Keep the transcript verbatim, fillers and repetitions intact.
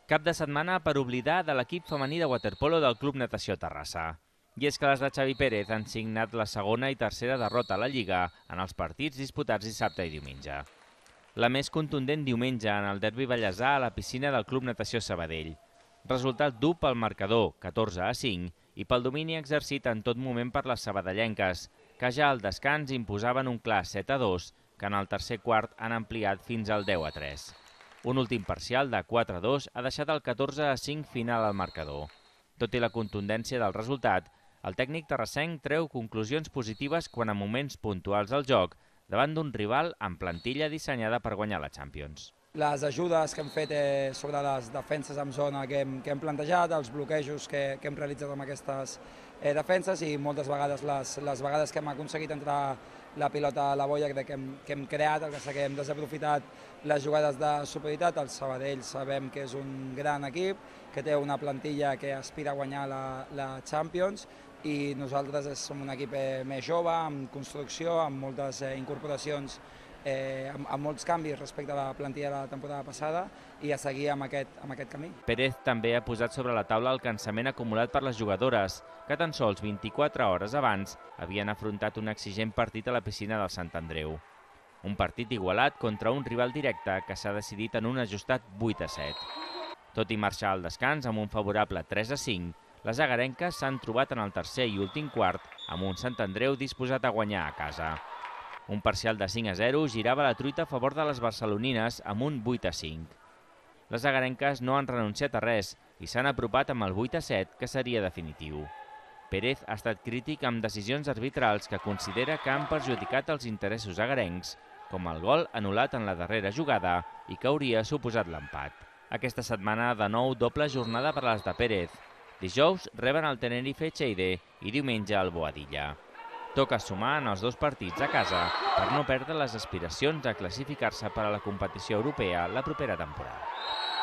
Cap de setmana per oblidar de l'equip femení de waterpolo del Club Natació Terrassa. I és que les de Xavi Pérez han signat la segona i tercera derrota a la Lliga en els partits disputats dissabte i diumenge. La més contundent diumenge en el derbi ballesà a la piscina del Club Natació Sabadell. Resultat dur pel marcador, catorze a cinc, i pel domini exercit en tot moment per les sabadellenques, que ja al descans imposaven un clar set a dos, que en el tercer quart han ampliat fins al deu a tres. Un últim parcial de quatre a dos ha deixat el catorze a cinc final al marcador. Tot i la contundència del resultat, el tècnic terrassenc treu conclusions positives quan a moments puntuals del joc davant d'un rival amb plantilla dissenyada per guanyar la Champions. Les ajudes que hem fet eh, sobre les defenses en zona que hem, que hem plantejat, els bloquejos que, que hem realitzat amb aquestes eh, defenses i moltes vegades les, les vegades que hem aconseguit entrar la pilota a la boia que hem, que hem creat, el que, que hem desaprofitat les jugades de superioritat. El Sabadell sabem que és un gran equip, que té una plantilla que aspira a guanyar la, la Champions, i nosaltres som un equip eh, més jove, amb construcció, amb moltes eh, incorporacions, eh, amb, amb molts canvis respecte a la plantilla de la temporada passada, i a seguir amb aquest, amb aquest camí. Pérez també ha posat sobre la taula el cansament acumulat per les jugadores, que tan sols vint-i-quatre hores abans havien afrontat un exigent partit a la piscina del Sant Andreu. Un partit igualat contra un rival directe que s'ha decidit en un ajustat vuit a set. Tot i marxar al descans amb un favorable tres a cinc, les agarenques s'han trobat en el tercer i últim quart amb un Sant Andreu disposat a guanyar a casa. Un parcial de cinc a zero girava la truita a favor de les barcelonines amb un vuit a cinc. Les agarenques no han renunciat a res i s'han apropat amb el vuit a set, que seria definitiu. Pérez ha estat crític amb decisions arbitrals que considera que han perjudicat els interessos agarencs, com el gol anul·lat en la darrera jugada i que hauria suposat l'empat. Aquesta setmana, de nou, doble jornada per a les de Pérez. Dijous reben el Tenerife Cheide i diumenge el Boadilla. Toca sumar en els dos partits a casa per no perdre les aspiracions a classificar-se per a la competició europea la propera temporada.